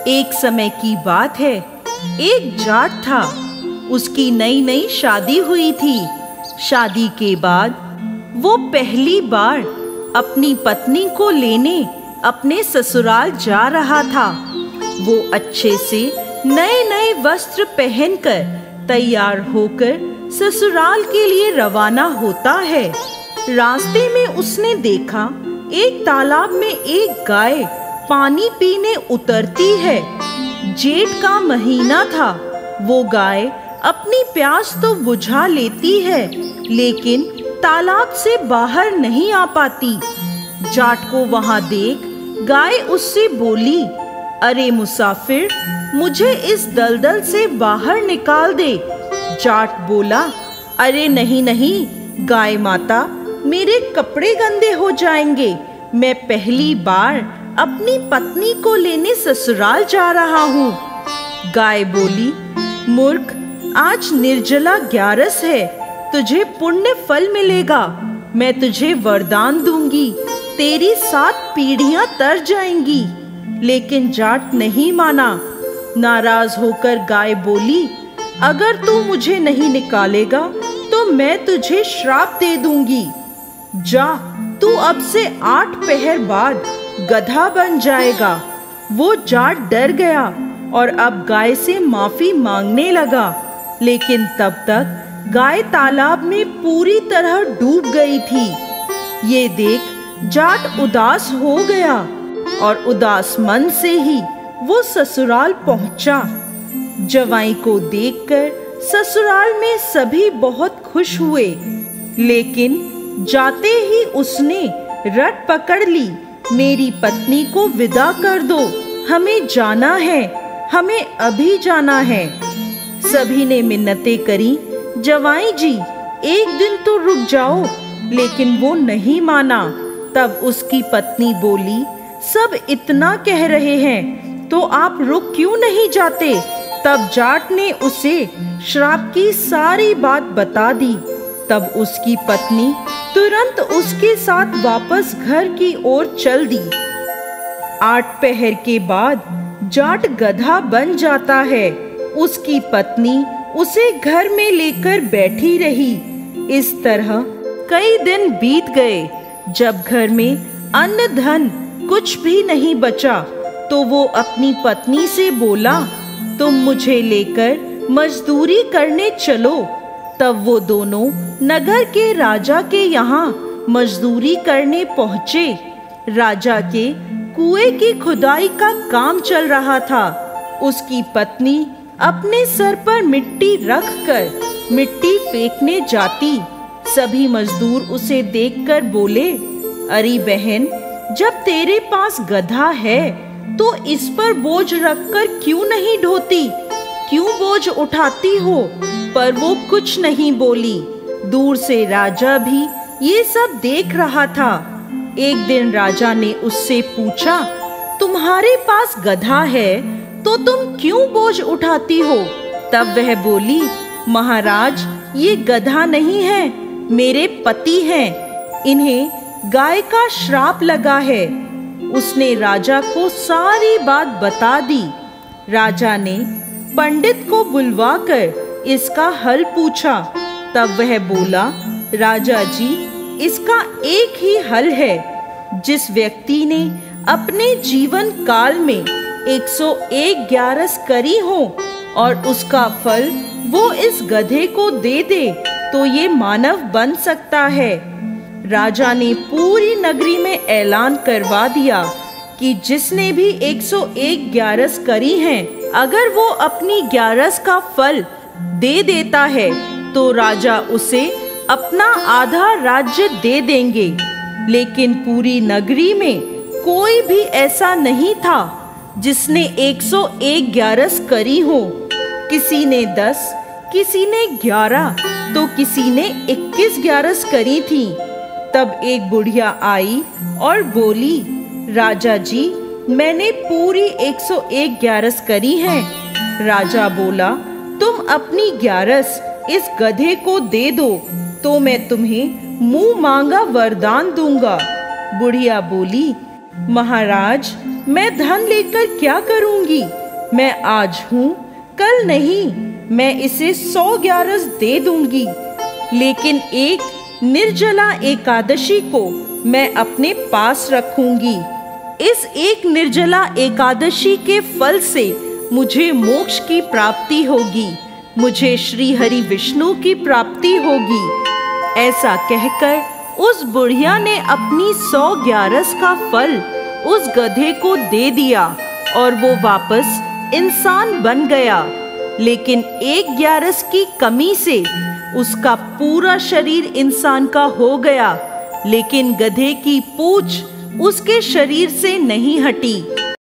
एक समय की बात है, एक जाट था। उसकी नई नई शादी हुई थी। शादी के बाद वो पहली बार अपनी पत्नी को लेने अपने ससुराल जा रहा था। वो अच्छे से नए नए वस्त्र पहनकर तैयार होकर ससुराल के लिए रवाना होता है। रास्ते में उसने देखा एक तालाब में एक गाय पानी पीने उतरती है। जेठ का महीना था। वो गाय अपनी प्यास तो बुझा लेती है, लेकिन तालाब से बाहर नहीं आ पाती। जाट को वहां देख गाय उससे बोली, अरे मुसाफिर, मुझे इस दलदल से बाहर निकाल दे। जाट बोला, अरे नहीं नहीं गाय माता, मेरे कपड़े गंदे हो जाएंगे। मैं पहली बार अपनी पत्नी को लेने ससुराल जा रहा हूँ। गाय बोली, मूर्ख, आज निर्जला 11 है, तुझे पुण्य फल मिलेगा। मैं तुझे वरदान दूंगी, तेरी 7 पीढ़ियां तर जाएंगी। लेकिन जाट नहीं माना। नाराज होकर गाय बोली, अगर तू मुझे नहीं निकालेगा तो मैं तुझे श्राप दे दूंगी। जा, तू अब से 8 पहर बाद गधा बन जाएगा। वो जाट डर गया और अब गाय से माफी मांगने लगा, लेकिन तब तक गाय तालाब में पूरी तरह डूब गई थी। ये देख जाट उदास हो गया और उदास मन से ही वो ससुराल पहुंचा। जवाई को देखकर ससुराल में सभी बहुत खुश हुए, लेकिन जाते ही उसने रट पकड़ ली, मेरी पत्नी को विदा कर दो, हमें जाना है, हमें अभी जाना है। सभी ने मिन्नतें करी, जवाई जी एक दिन तो रुक जाओ, लेकिन वो नहीं माना। तब उसकी पत्नी बोली, सब इतना कह रहे हैं तो आप रुक क्यों नहीं जाते? तब जाट ने उसे श्राप की सारी बात बता दी। तब उसकी पत्नी तुरंत उसके साथ वापस घर की ओर चल दी। 8 पहर के बाद जाट गधा बन जाता है। उसकी पत्नी उसे घर में लेकर बैठी रही। इस तरह कई दिन बीत गए। जब घर में अन्न धन कुछ भी नहीं बचा, तो वो अपनी पत्नी से बोला, तुम मुझे लेकर मजदूरी करने चलो। तब वो दोनों नगर के राजा के यहाँ मजदूरी करने पहुँचे। राजा के कुएं की खुदाई का काम चल रहा था। उसकी पत्नी अपने सर पर मिट्टी रखकर मिट्टी फेंकने जाती। सभी मजदूर उसे देखकर बोले, अरे बहन, जब तेरे पास गधा है तो इस पर बोझ रखकर क्यों नहीं ढोती? क्यों बोझ उठाती हो? पर वो कुछ नहीं बोली। दूर से राजा भी ये सब देख रहा था। एक दिन राजा ने उससे पूछा, तुम्हारे पास गधा है तो तुम क्यों बोझ उठाती हो? तब वह बोली, महाराज, ये गधा नहीं है, मेरे पति हैं। इन्हें गाय का श्राप लगा है। उसने राजा को सारी बात बता दी। राजा ने पंडित को बुलवाकर इसका हल पूछा। तब वह बोला, राजा जी, इसका एक ही हल है। जिस व्यक्ति ने अपने जीवन काल में 101 ग्यारस करी हो और उसका फल वो इस गधे को दे दे, तो ये मानव बन सकता है। राजा ने पूरी नगरी में ऐलान करवा दिया कि जिसने भी 101 ग्यारस करी हैं, अगर वो अपनी ग्यारस का फल दे देता है तो राजा उसे अपना आधा राज्य दे देंगे। लेकिन पूरी नगरी में कोई भी ऐसा नहीं था जिसने 101 ग्यारस करी हो। किसी ने 10, किसी ने 11, तो किसी ने 21 ग्यारस करी थी। तब एक बुढ़िया आई और बोली, राजा जी, मैंने पूरी 101 ग्यारस करी है। राजा बोला, तुम अपनी ग्यारस इस गधे को दे दो तो मैं तुम्हें मुंह मांगा वरदान दूंगा। बुढ़िया बोली, महाराज, मैं धन लेकर क्या करूंगी? मैं आज हूँ, कल नहीं, मैं इसे 100 ग्यारस दे दूंगी, लेकिन एक निर्जला एकादशी को मैं अपने पास रखूंगी। इस एक निर्जला एकादशी के फल से मुझे मोक्ष की प्राप्ति होगी, मुझे श्री हरि विष्णु की प्राप्ति होगी। ऐसा कहकर उस बुढ़िया ने अपनी 100 ग्यारस का फल उस गधे को दे दिया और वो वापस इंसान बन गया। लेकिन 1 ग्यारस की कमी से उसका पूरा शरीर इंसान का हो गया, लेकिन गधे की पूंछ उसके शरीर से नहीं हटी।